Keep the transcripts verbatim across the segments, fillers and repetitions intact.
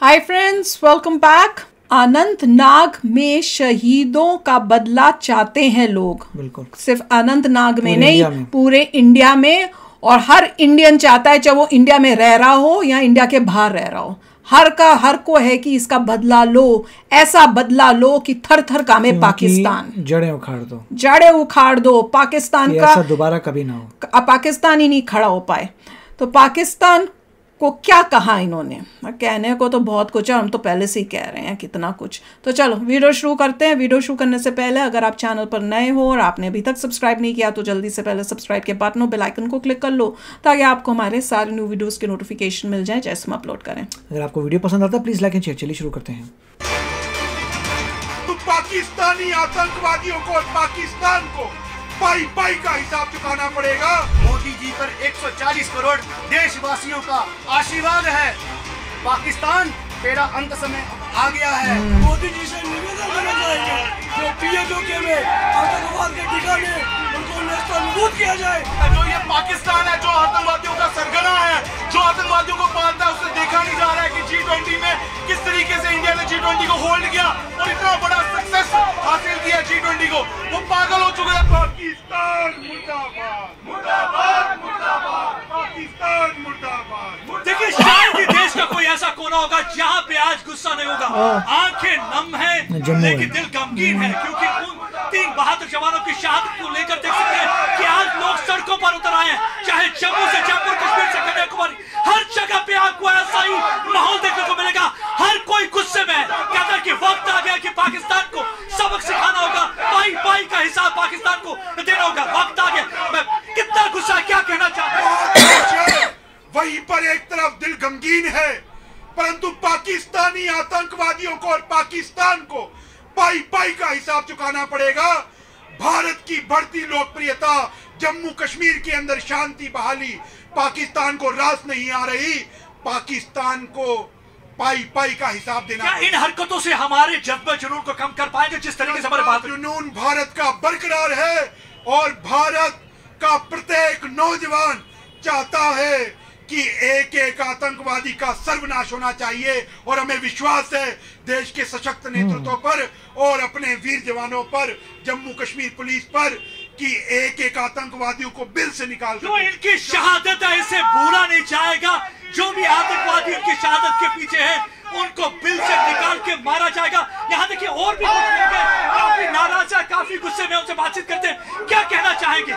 हाय friends, welcome back. Anantnag में शहीदों का बदला चाहते हैं लोग। बिल्कुल, सिर्फ अनंतनाग में नहीं, में। पूरे इंडिया में। और हर इंडियन चाहता है, चाहे वो इंडिया में रह रहा हो या इंडिया के बाहर रह रहा हो, हर का हर को है कि इसका बदला लो, ऐसा बदला लो कि थर थर कामे पाकिस्तान। जड़ें उखाड़ दो, जड़ें उखाड़ दो पाकिस्तान का, ऐसा दोबारा कभी ना हो। पाकिस्तान ही नहीं खड़ा हो पाए। तो पाकिस्तान को क्या कहा इन्होंने, कहने को तो बहुत कुछ है, हम तो पहले से ही कह रहे हैं कितना कुछ। तो चलो वीडियो शुरू करते हैं। वीडियो शुरू करने से पहले अगर आप चैनल पर नए हो और आपने अभी तक सब्सक्राइब नहीं किया तो जल्दी से पहले सब्सक्राइब के बटन और बेल आइकन को क्लिक कर लो, ताकि आपको हमारे सारे न्यू वीडियोस के नोटिफिकेशन मिल जाए जैसे हम अपलोड करें। अगर आपको वीडियो पसंद आता है प्लीज लाइक एंड शेयर। चलिए शुरू करते हैं। तो पाकिस्तानी आतंकवादियों को और पाकिस्तान को पाई पाई का हिसाब चुकाना पड़ेगा। मोदी जी पर एक सौ चालीस करोड़ देशवासियों का आशीर्वाद है। पाकिस्तान तेरा अंत समय आ गया है। मोदी जी से निवेदन करना चाहेंगे जो पीएचओके में आतंकवाद के ठिकाने उनको नेस्तनाबूद किया जाए। जो ये पाकिस्तान है, जो आतंकवादियों का सरगना है, जो आतंकवादियों को पालता है, उसे देखा नहीं जा रहा है कि जी ट्वेंटी में किस तरीके से इंडिया ने जी ट्वेंटी को होल्ड किया और इतना बड़ा सक्सेस हासिल किया जी ट्वेंटी को। वो पागल हो चुके हैं। पाकिस्तान मुर्दाबाद, मुर्दाबाद, मुर्दाबाद, पाकिस्तान मुर्दाबाद। देखिए, शायद ही देश का कोई ऐसा कोना होगा जहाँ पे आज गुस्सा नहीं होगा। आंखें नम है लेकिन दिल गमगीन है, क्योंकि उन तीन बहादुर जवानों की शहादत को लेकर देख सकते हैं कि आज लोग सड़कों पर उतर आए हैं। चाहे जम्मू से जयपुर, कश्मीर से कन्याकुमारी, हर जगह पे आपको ऐसा ही माहौल देखने को मिलेगा। हर कोई गुस्से में है, कहता है कि वक्त आ गया कि पाकिस्तान को सबक सिखाना होगा, पाई पाई का हिसाब पाकिस्तान को देना होगा। वक्त आ गया। मैं कितना गुस्सा, क्या कहना चाहता हूँ। वहीं पर एक तरफ दिल गमगीन है, परंतु पाकिस्तानी आतंकवादियों को और पाकिस्तान को पाई पाई का हिसाब चुकाना पड़ेगा। भारत की बढ़ती लोकप्रियता, जम्मू कश्मीर के अंदर शांति बहाली, पाकिस्तान को रास नहीं आ रही। पाकिस्तान को पाई पाई का हिसाब देना। क्या इन हरकतों से हमारे जज्बा जुनून को कम कर पाएंगे? जिस तरीके से हमारे बात जुनून भारत का बरकरार है और भारत का प्रत्येक नौजवान चाहता है कि एक एक आतंकवादी का सर्वनाश होना चाहिए। और हमें विश्वास है देश के सशक्त नेतृत्व पर और अपने वीर जवानों पर, जम्मू कश्मीर पुलिस पर, कि एक एक आतंकवादियों को बिल से निकाल जो इनकी शहादत है इसे भूला नहीं जाएगा। जो भी आतंकवादी उनकी शहादत के पीछे है उनको बिल से निकाल के मारा जाएगा। यहाँ देखिए और भी कुछ लोग हैं, काफी नाराज है, काफी गुस्से में, उनसे बातचीत करते हैं। क्या कहना चाहेंगे?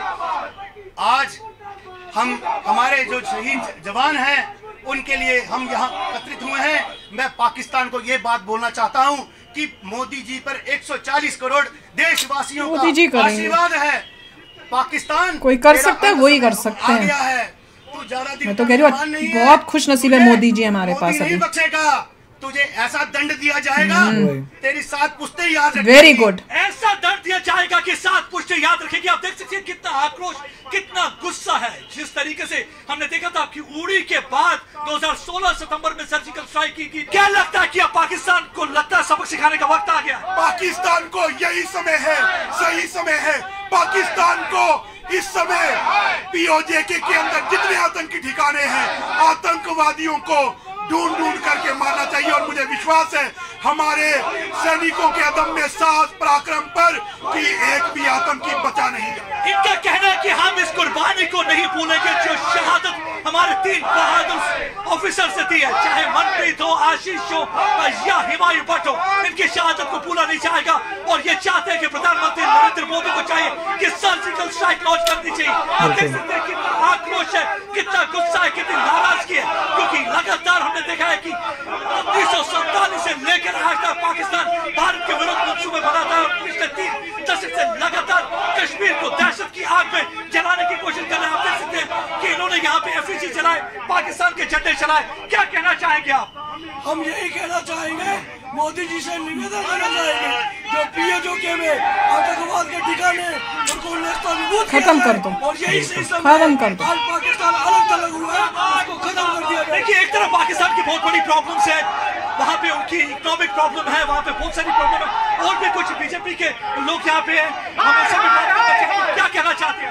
आज हम हमारे जो शहीद जवान हैं उनके लिए हम यहाँ एकत्रित हुए हैं। मैं पाकिस्तान को ये बात बोलना चाहता हूँ कि मोदी जी पर एक सौ चालीस करोड़ देशवासियों का आशीर्वाद है। पाकिस्तान कोई कर सकता है, वही कर सकते हैं। है तू ज्यादा दिन मैं तो कह रही हूँ बहुत खुश नसीब है मोदी जी हमारे पास अभी। बख्शेगा, तुझे ऐसा दंड दिया जाएगा तेरी सात पुश्तें याद रखेंगी। Very good. ऐसा दंड दिया जाएगा कि सात पुश्तें याद रखेगी। आप देख सकते हैं कितना आक्रोश, कितना गुस्सा है। जिस तरीके से हमने देखा था कि उड़ी के बाद दो हज़ार सोलह सितंबर में सर्जिकल स्ट्राइक की थी। क्या लगता है कि अब पाकिस्तान को लगता है सबक सिखाने का वक्त आ गया? पाकिस्तान को यही समय है, सही समय है। पाकिस्तान को इस समय पीओजेके के अंदर जितने आतंकी ठिकाने हैं, आतंकवादियों को ढूंढ ढूंढ करके मारना चाहिए। और मुझे विश्वास है हमारे सैनिकों के अदम्य साहस पराक्रम पर कि एक भी आतंकी बचा नहीं। इनका कहना है कि हम इस कुर्बानी को नहीं भूलेंगे जो शहादत हमारे तीन बहादुर ऑफिसर से दी है, चाहे मनप्रीत हो, आशीष हो या हुमायूं भट्ट हो। इनकी शहादत को भूला नहीं जाएगा। और ये चाहते हैं कि प्रधानमंत्री नरेंद्र मोदी को चाहिए कि सर्जिकल स्ट्राइक लॉन्च करनी चाहिए। आप देख सकते हैं कितना आक्रोश है, कितना गुस्सा है, कितनी नाराजगी है, क्योंकि लगातार हमने देखा है कि उन्नीस सौ सैंतालीस से लेकर आज तक पाकिस्तान भारत के विरुद्ध मंसूबे बनाता है। पिछले तीन दशक से लगातार कश्मीर को दहशत की आग में जलाने की कोशिश कर रहे हैं। आप देख सकते हैं कि इन्होंने यहाँ पे एफईसी चलाए, पाकिस्तान के झंडे चलाए। क्या कहना चाहेंगे आप? हम यही कहना चाहेंगे, मोदी जी से निवेदन करना चाहेंगे जो पीएचओके में आतंकवाद के ठिकाने उनको नेस्तनाबूद खत्म कर दो, और यही से खत्म कर दो। आज पाकिस्तान अलग थलग हुआ है, उसको खत्म कर दिया। देखिए, एक तरफ पाकिस्तान की बहुत बड़ी प्रॉब्लम्स है, वहाँ पे उनकी इकोनॉमिक प्रॉब्लम है, वहाँ पे बहुत सारी प्रॉब्लम है, और भी कुछ बीजेपी के लोग यहाँ पे हैं। हम ऐसे भी बात करना चाहते हैं। क्या कहना चाहते हैं?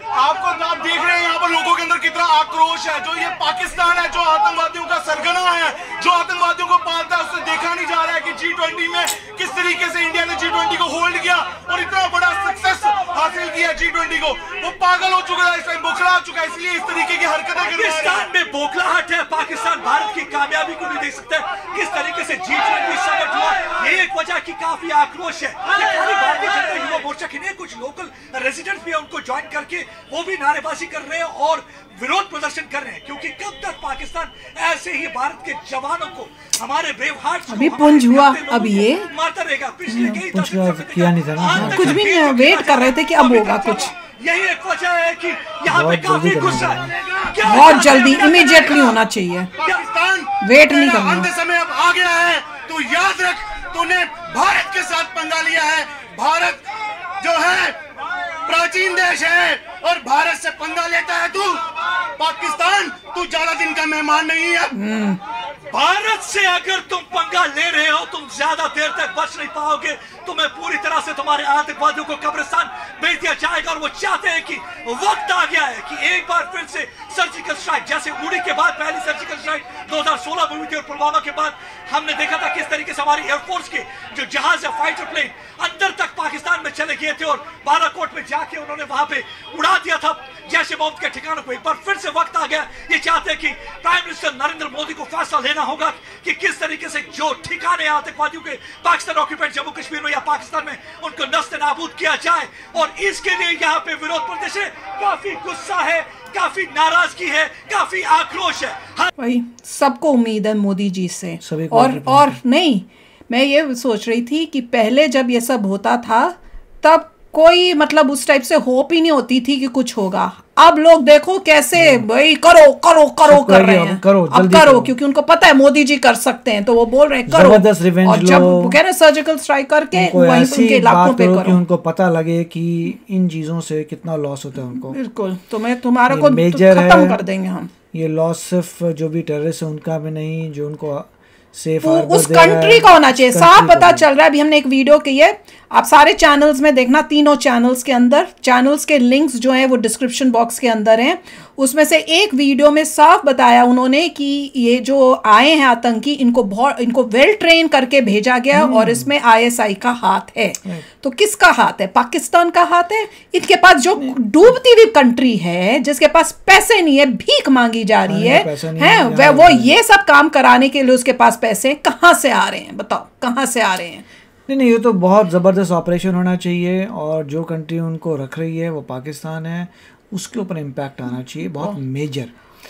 आपको आप देख रहे हैं यहाँ पर लोगों के अंदर कितना आक्रोश है। जो ये पाकिस्तान है, जो आतंकवादियों का सरगना है, जो आतंकवादियों को पालता है, उससे देखा नहीं जा रहा है कि जी ट्वेंटी में किस तरीके से इंडिया ने जी ट्वेंटी को होल्ड किया और इतना बड़ा सक्सेस हासिल किया जी ट्वेंटी को। वो पागल हो चुका है, इस टाइम बोखला हो चुका है, इसलिए इस तरीके की हरकतें कर रहा है। पाकिस्तान में बोखलाहट है, पाकिस्तान भारत की कामयाबी को नहीं देख सकता किस तरीके से जी ट्वेंटी समिट हुआ। ये एक वजह की काफी आक्रोश है। भारतीय जनता युवा मोर्चा के लिए कुछ लोकल रेजिडेंट्स भी उनको ज्वाइन करके वो भी नारेबाजी कर रहे हैं और विरोध प्रदर्शन कर रहे हैं, क्योंकि कब तक पाकिस्तान ऐसे ही भारत के जवानों को, हमारे ब्रेव हार्ट्स अभी पुंज हुआ, अब ये मारता रहेगा। पिछले कई किया नहीं था ना, कुछ भी नहीं, वेट कर रहे थे कि अब होगा कुछ। यही एक वजह है कि यहाँ पे काफी गुस्सा है, बहुत जल्दी इमीडिएटली होना चाहिए, पाकिस्तान वेट नहीं करना। अंत समय अब आ गया है, तू याद रख, तूने भारत के साथ पंगा लिया है। भारत जो है प्राचीन देश है और भारत से पंगा लेता है तू। पाकिस्तान तू ज्यादा दिन का मेहमान नहीं है। भारत से अगर तुम पंगा ले रहे हो, तुम ज्यादा देर तक बच नहीं पाओगे। तुम्हें पूरी तरह से तुम्हारे आतंकवादियों को कब्रिस्तान भेज दिया जाएगा। और वो चाहते हैं कि वक्त आ गया है कि एक बार फिर से सर्जिकल स्ट्राइक, जैसे उड़ी के बाद पहली सर्जिकल स्ट्राइक दो हज़ार सोलह में हुई थी और पुलवामा के बाद हमने देखा था किस तरीके से हमारी एयरफोर्स के जो जहाज है, फाइटर प्लेन अंदर तक पाकिस्तान में चले गए थे और बालाकोट में जाके उन्होंने वहां पे उड़ा दिया था जैश ए मोहम्मद के ठिकानों को। एक बार फिर से वक्त आ गया। ये चाहते हैं कि प्राइम मिनिस्टर नरेंद्र मोदी को फैसला लेना होगा कि किस तरीके से जो ठिकाने आतंकवादियों के पाकिस्तान ऑक्यूपाइड जम्मू कश्मीर में या पाकिस्तान में उनको नस्ते नाबूद किया जाए। और इसके लिए यहाँ पे विरोध प्रदर्शन है, काफी गुस्सा है, काफी नाराजगी है, काफी आक्रोश है। भाई सबको उम्मीद है मोदी जी से। को और और नहीं, मैं ये सोच रही थी कि पहले जब ये सब होता था तब कोई मतलब उस टाइप से होप ही नहीं होती थी कि कुछ होगा। अब लोग देखो कैसे भाई करो करो करो कर रहे हैं, करो, अब करो, करो क्योंकि उनको पता है मोदी जी कर सकते हैं, तो वो बोल रहे हैं करो। और जब वो कह रहे सर्जिकल स्ट्राइक करके वहीं उनके इलाकों पे करो, उनको पता लगे कि इन चीजों से कितना लॉस होता है उनको। बिल्कुल, तो मैं तुम्हारा को मेजर खत्म कर देंगे हम। ये लॉस सिर्फ जो भी टेररिस्ट है उनका भी नहीं, जो उनको सेफ उस कंट्री का होना चाहिए। साफ पता चल रहा है, अभी हमने एक वीडियो की है, आप सारे चैनल्स में देखना, तीनों चैनल्स के अंदर, चैनल्स के लिंक्स जो हैं वो डिस्क्रिप्शन बॉक्स के अंदर हैं। उसमें से एक वीडियो में साफ बताया उन्होंने कि ये जो आए हैं आतंकी, इनको बहुत इनको वेल ट्रेन करके भेजा गया और इसमें आईएसआई का हाथ है। तो किसका हाथ है? पाकिस्तान का हाथ है। इनके पास जो डूबती हुई कंट्री है, जिसके पास पैसे नहीं है, भीख मांगी जा रही है, हैं वह वो ये सब काम कराने के लिए उसके पास पैसे कहाँ से आ रहे हैं? बताओ कहाँ से आ रहे हैं? नहीं नहीं, ये तो बहुत ज़बरदस्त ऑपरेशन होना चाहिए और जो कंट्री उनको रख रही है वो पाकिस्तान है, उसके ऊपर इम्पैक्ट आना चाहिए बहुत मेजर।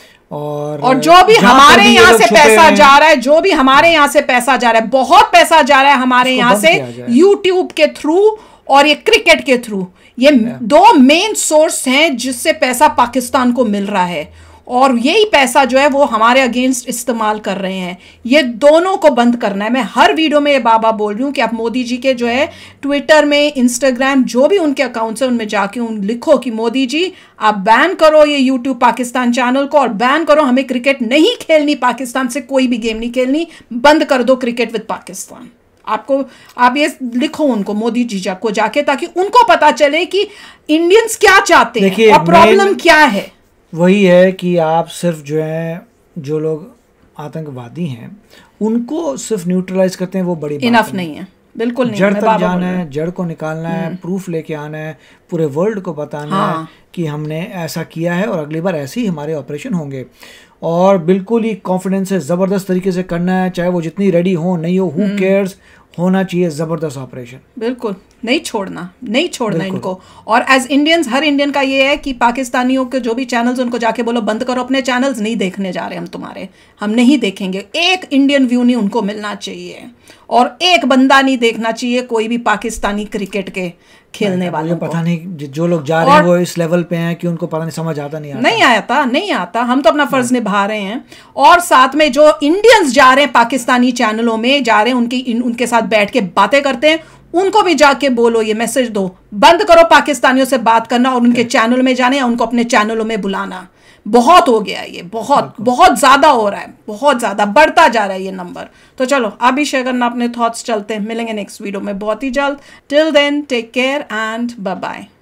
और और जो भी हमारे यहाँ से पैसा जा रहा है, जो भी हमारे यहाँ से पैसा जा रहा है, बहुत पैसा जा रहा है हमारे यहाँ से यूट्यूब के थ्रू और ये क्रिकेट के थ्रू, ये दो मेन सोर्स हैं जिससे पैसा पाकिस्तान को मिल रहा है और यही पैसा जो है वो हमारे अगेंस्ट इस्तेमाल कर रहे हैं। ये दोनों को बंद करना है। मैं हर वीडियो में ये बाबा बोल रही हूँ कि आप मोदी जी के जो है ट्विटर में, इंस्टाग्राम, जो भी उनके अकाउंट्स हैं उनमें जाके उन लिखो कि मोदी जी आप बैन करो ये यूट्यूब पाकिस्तान चैनल को और बैन करो, हमें क्रिकेट नहीं खेलनी, पाकिस्तान से कोई भी गेम नहीं खेलनी, बंद कर दो क्रिकेट विद पाकिस्तान। आपको आप ये लिखो उनको, मोदी जी जा को जाके, ताकि उनको पता चले कि इंडियंस क्या चाहते हैं और प्रॉब्लम क्या है। वही है कि आप सिर्फ जो है जो लोग आतंकवादी हैं उनको सिर्फ न्यूट्रलाइज करते हैं, वो बड़ी इनफ नहीं है, बिल्कुल नहीं। जड़ तक जाना है, जड़ को निकालना है, प्रूफ लेके आना है, पूरे वर्ल्ड को बताना हाँ। है कि हमने ऐसा किया है और अगली बार ऐसे ही हमारे ऑपरेशन होंगे। और बिल्कुल ही कॉन्फिडेंस से ज़बरदस्त तरीके से करना है, चाहे वो जितनी रेडी हो नहीं हो, हु केयर्स, होना चाहिए ज़बरदस्त ऑपरेशन। बिल्कुल नहीं छोड़ना, नहीं छोड़ना इनको। और एज इंडियंस, हर इंडियन का ये है कि पाकिस्तानियों के जो भी चैनल्स उनको जाके बोलो बंद करो अपने चैनल्स, नहीं देखने जा रहे हम तुम्हारे, हम नहीं देखेंगे। एक इंडियन व्यू नहीं उनको मिलना चाहिए और एक बंदा नहीं देखना चाहिए कोई भी पाकिस्तानी क्रिकेट के खेलने वालों को। पता नहीं जो लोग जा रहे हैं वो इस लेवल पे हैं कि उनको पता नहीं, समझ आता नहीं आता नहीं आता नहीं आता हम तो अपना फर्ज निभा रहे हैं। और साथ में जो इंडियंस जा रहे हैं पाकिस्तानी चैनलों में जा रहे हैं, उनकी उनके साथ बैठ के बातें करते हैं, उनको भी जाके बोलो, ये मैसेज दो, बंद करो पाकिस्तानियों से बात करना और उनके चैनल में जाने या उनको अपने चैनलों में बुलाना। बहुत हो गया ये, बहुत बहुत ज्यादा हो रहा है, बहुत ज्यादा बढ़ता जा रहा है ये नंबर। तो चलो आप भी शेयर करना अपने थॉट्स, चलते हैं, मिलेंगे नेक्स्ट वीडियो में बहुत ही जल्द। Till then take care and bye bye.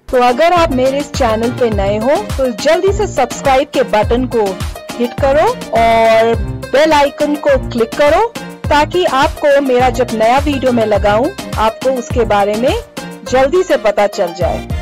तो अगर आप मेरे इस चैनल पे नए हो तो जल्दी से सब्सक्राइब के बटन को हिट करो और बेल आइकन को क्लिक करो ताकि आपको मेरा जब नया वीडियो मैं लगाऊं आपको उसके बारे में जल्दी से पता चल जाए।